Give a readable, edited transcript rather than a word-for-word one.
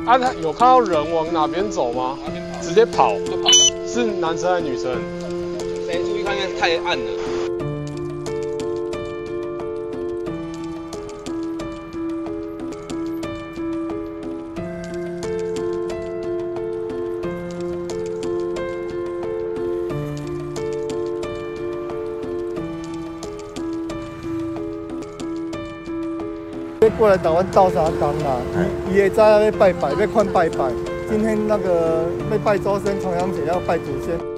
啊，他有看到人往哪边走吗？直接跑， 就跑。 是男生还是女生？ 没注意看，因为太暗了。 要过来台湾斗相共啦，伊会知影要拜拜，要款拜拜。今天那个要拜祖先，重阳节要拜祖先。